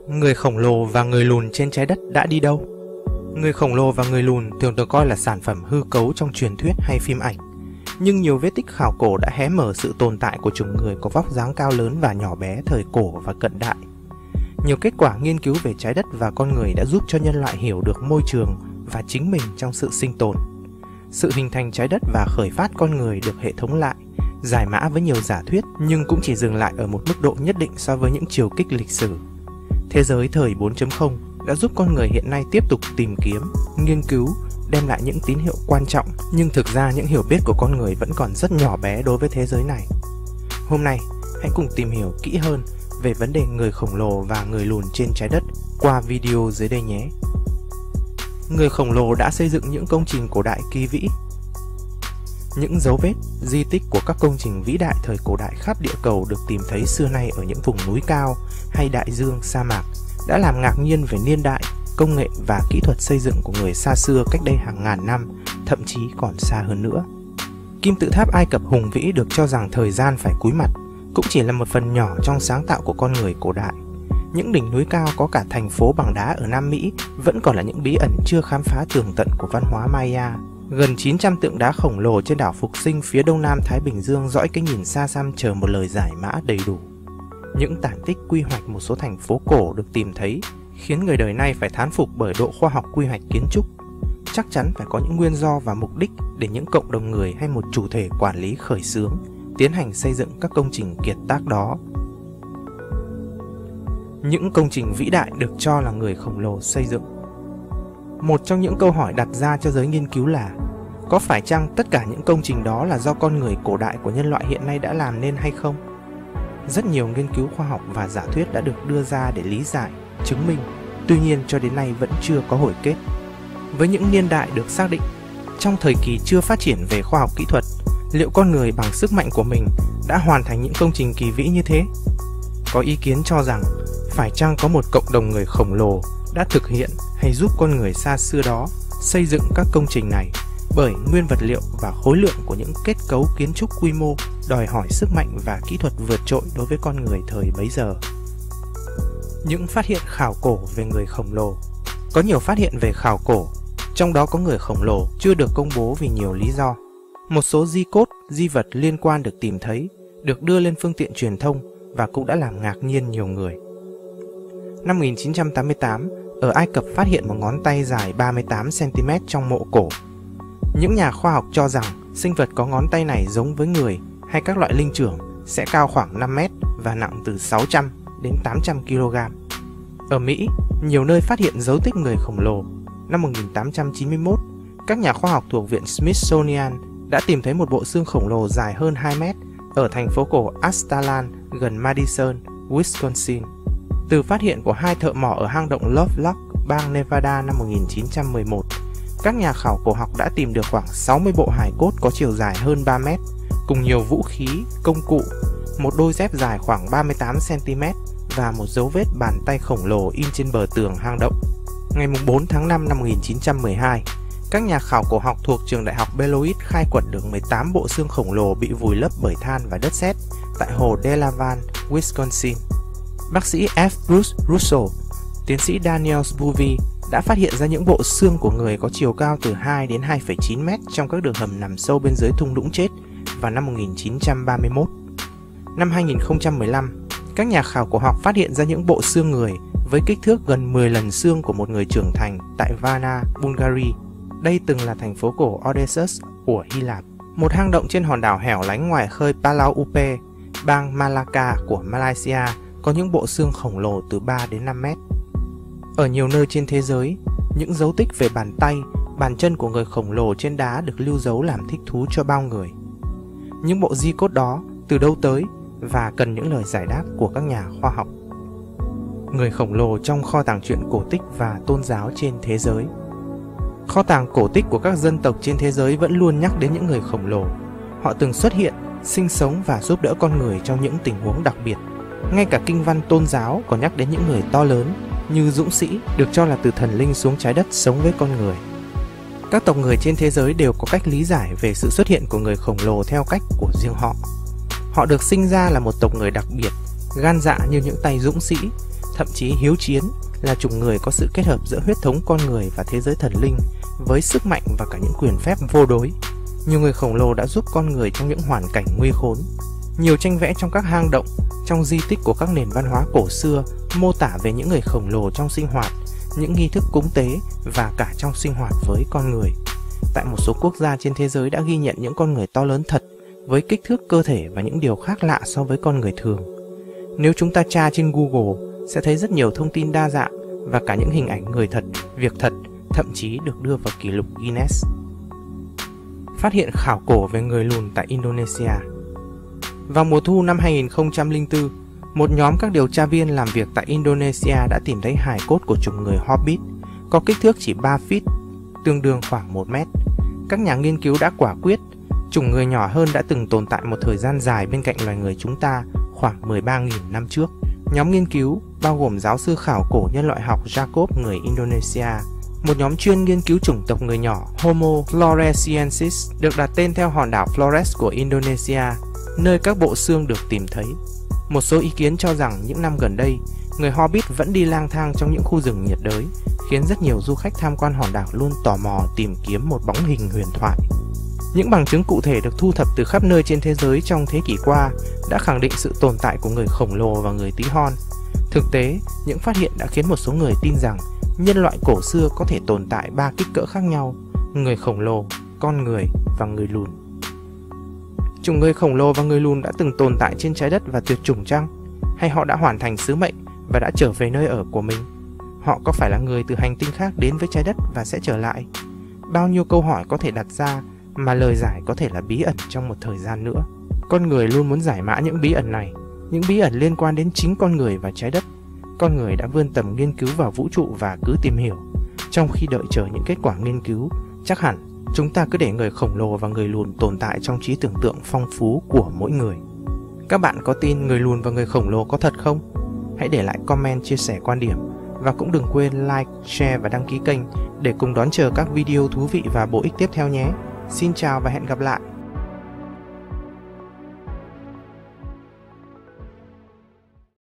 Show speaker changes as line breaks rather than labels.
Người khổng lồ và người lùn trên trái đất đã đi đâu? Người khổng lồ và người lùn thường được coi là sản phẩm hư cấu trong truyền thuyết hay phim ảnh. Nhưng nhiều vết tích khảo cổ đã hé mở sự tồn tại của chủng người có vóc dáng cao lớn và nhỏ bé thời cổ và cận đại. Nhiều kết quả nghiên cứu về trái đất và con người đã giúp cho nhân loại hiểu được môi trường và chính mình trong sự sinh tồn. Sự hình thành trái đất và khởi phát con người được hệ thống lại, giải mã với nhiều giả thuyết nhưng cũng chỉ dừng lại ở một mức độ nhất định so với những chiều kích lịch sử. Thế giới thời 4.0 đã giúp con người hiện nay tiếp tục tìm kiếm, nghiên cứu, đem lại những tín hiệu quan trọng, nhưng thực ra những hiểu biết của con người vẫn còn rất nhỏ bé đối với thế giới này. Hôm nay, hãy cùng tìm hiểu kỹ hơn về vấn đề người khổng lồ và người lùn trên trái đất qua video dưới đây nhé. Người khổng lồ đã xây dựng những công trình cổ đại kỳ vĩ. Những dấu vết, di tích của các công trình vĩ đại thời cổ đại khắp địa cầu được tìm thấy xưa nay ở những vùng núi cao hay đại dương, sa mạc, đã làm ngạc nhiên về niên đại, công nghệ và kỹ thuật xây dựng của người xa xưa cách đây hàng ngàn năm, thậm chí còn xa hơn nữa. Kim tự tháp Ai Cập hùng vĩ được cho rằng thời gian phải cúi mặt, cũng chỉ là một phần nhỏ trong sáng tạo của con người cổ đại. Những đỉnh núi cao có cả thành phố bằng đá ở Nam Mỹ vẫn còn là những bí ẩn chưa khám phá tường tận của văn hóa Maya. Gần 900 tượng đá khổng lồ trên đảo Phục Sinh phía đông nam Thái Bình Dương dõi cái nhìn xa xăm chờ một lời giải mã đầy đủ. Những tàn tích quy hoạch một số thành phố cổ được tìm thấy khiến người đời nay phải thán phục bởi độ khoa học quy hoạch kiến trúc. Chắc chắn phải có những nguyên do và mục đích để những cộng đồng người hay một chủ thể quản lý khởi xướng, tiến hành xây dựng các công trình kiệt tác đó. Những công trình vĩ đại được cho là người khổng lồ xây dựng. Một trong những câu hỏi đặt ra cho giới nghiên cứu là có phải chăng tất cả những công trình đó là do con người cổ đại của nhân loại hiện nay đã làm nên hay không? Rất nhiều nghiên cứu khoa học và giả thuyết đã được đưa ra để lý giải, chứng minh, tuy nhiên cho đến nay vẫn chưa có hồi kết. Với những niên đại được xác định, trong thời kỳ chưa phát triển về khoa học kỹ thuật, liệu con người bằng sức mạnh của mình đã hoàn thành những công trình kỳ vĩ như thế? Có ý kiến cho rằng phải chăng có một cộng đồng người khổng lồ đã thực hiện hay giúp con người xa xưa đó xây dựng các công trình này, bởi nguyên vật liệu và khối lượng của những kết cấu kiến trúc quy mô đòi hỏi sức mạnh và kỹ thuật vượt trội đối với con người thời bấy giờ. Những phát hiện khảo cổ về người khổng lồ. Có nhiều phát hiện về khảo cổ, trong đó có người khổng lồ chưa được công bố vì nhiều lý do. Một số di cốt, di vật liên quan được tìm thấy, được đưa lên phương tiện truyền thông và cũng đã làm ngạc nhiên nhiều người. Năm 1988, ở Ai Cập phát hiện một ngón tay dài 38 cm trong mộ cổ. Những nhà khoa học cho rằng sinh vật có ngón tay này giống với người hay các loại linh trưởng sẽ cao khoảng 5 mét và nặng từ 600 đến 800 kg. Ở Mỹ, nhiều nơi phát hiện dấu tích người khổng lồ. Năm 1891, các nhà khoa học thuộc Viện Smithsonian đã tìm thấy một bộ xương khổng lồ dài hơn 2 mét ở thành phố cổ Aztalan gần Madison, Wisconsin. Từ phát hiện của hai thợ mỏ ở hang động Lovelock, bang Nevada năm 1911, các nhà khảo cổ học đã tìm được khoảng 60 bộ hài cốt có chiều dài hơn 3 mét, cùng nhiều vũ khí, công cụ, một đôi dép dài khoảng 38 cm và một dấu vết bàn tay khổng lồ in trên bờ tường hang động. Ngày 4 tháng 5 năm 1912, các nhà khảo cổ học thuộc trường đại học Beloit khai quật được 18 bộ xương khổng lồ bị vùi lấp bởi than và đất sét tại hồ Delavan, Wisconsin. Bác sĩ F. Bruce Russell, tiến sĩ Daniel Bovee đã phát hiện ra những bộ xương của người có chiều cao từ 2 đến 2,9 mét trong các đường hầm nằm sâu bên dưới thung lũng chết vào năm 1931. Năm 2015, các nhà khảo cổ học phát hiện ra những bộ xương người với kích thước gần 10 lần xương của một người trưởng thành tại Varna, Bulgaria. Đây từng là thành phố cổ Odysseus của Hy Lạp, một hang động trên hòn đảo hẻo lánh ngoài khơi Palau Upe, bang Malacca của Malaysia, có những bộ xương khổng lồ từ 3 đến 5 mét. Ở nhiều nơi trên thế giới, những dấu tích về bàn tay, bàn chân của người khổng lồ trên đá được lưu dấu làm thích thú cho bao người. Những bộ di cốt đó từ đâu tới và cần những lời giải đáp của các nhà khoa học. Người khổng lồ trong kho tàng truyện cổ tích và tôn giáo trên thế giới. Kho tàng cổ tích của các dân tộc trên thế giới vẫn luôn nhắc đến những người khổng lồ. Họ từng xuất hiện, sinh sống và giúp đỡ con người trong những tình huống đặc biệt. Ngay cả kinh văn tôn giáo còn nhắc đến những người to lớn như dũng sĩ được cho là từ thần linh xuống trái đất sống với con người. Các tộc người trên thế giới đều có cách lý giải về sự xuất hiện của người khổng lồ theo cách của riêng họ. Họ được sinh ra là một tộc người đặc biệt, gan dạ như những tay dũng sĩ, thậm chí hiếu chiến, là chủng người có sự kết hợp giữa huyết thống con người và thế giới thần linh, với sức mạnh và cả những quyền phép vô đối. Nhiều người khổng lồ đã giúp con người trong những hoàn cảnh nguy khốn. Nhiều tranh vẽ trong các hang động, trong di tích của các nền văn hóa cổ xưa mô tả về những người khổng lồ trong sinh hoạt, những nghi thức cúng tế và cả trong sinh hoạt với con người. Tại một số quốc gia trên thế giới đã ghi nhận những con người to lớn thật, với kích thước cơ thể và những điều khác lạ so với con người thường. Nếu chúng ta tra trên Google, sẽ thấy rất nhiều thông tin đa dạng và cả những hình ảnh người thật, việc thật, thậm chí được đưa vào kỷ lục Guinness. Phát hiện khảo cổ về người lùn tại Indonesia. Vào mùa thu năm 2004, một nhóm các điều tra viên làm việc tại Indonesia đã tìm thấy hài cốt của chủng người Hobbit, có kích thước chỉ 3 feet, tương đương khoảng 1 mét. Các nhà nghiên cứu đã quả quyết, chủng người nhỏ hơn đã từng tồn tại một thời gian dài bên cạnh loài người chúng ta, khoảng 13.000 năm trước. Nhóm nghiên cứu bao gồm giáo sư khảo cổ nhân loại học Jacob người Indonesia, một nhóm chuyên nghiên cứu chủng tộc người nhỏ Homo floresiensis được đặt tên theo hòn đảo Flores của Indonesia, nơi các bộ xương được tìm thấy. Một số ý kiến cho rằng những năm gần đây, người Hobbit vẫn đi lang thang trong những khu rừng nhiệt đới, khiến rất nhiều du khách tham quan hòn đảo luôn tò mò tìm kiếm một bóng hình huyền thoại. Những bằng chứng cụ thể được thu thập từ khắp nơi trên thế giới trong thế kỷ qua đã khẳng định sự tồn tại của người khổng lồ và người tí hon. Thực tế, những phát hiện đã khiến một số người tin rằng nhân loại cổ xưa có thể tồn tại 3 kích cỡ khác nhau: người khổng lồ, con người và người lùn. Chủng người khổng lồ và người lùn đã từng tồn tại trên trái đất và tuyệt chủng chăng? Hay họ đã hoàn thành sứ mệnh và đã trở về nơi ở của mình? Họ có phải là người từ hành tinh khác đến với trái đất và sẽ trở lại? Bao nhiêu câu hỏi có thể đặt ra mà lời giải có thể là bí ẩn trong một thời gian nữa. Con người luôn muốn giải mã những bí ẩn này, những bí ẩn liên quan đến chính con người và trái đất. Con người đã vươn tầm nghiên cứu vào vũ trụ và cứ tìm hiểu. Trong khi đợi chờ những kết quả nghiên cứu, chắc hẳn chúng ta cứ để người khổng lồ và người lùn tồn tại trong trí tưởng tượng phong phú của mỗi người. Các bạn có tin người lùn và người khổng lồ có thật không? Hãy để lại comment chia sẻ quan điểm và cũng đừng quên like, share và đăng ký kênh để cùng đón chờ các video thú vị và bổ ích tiếp theo nhé. Xin chào và hẹn gặp lại!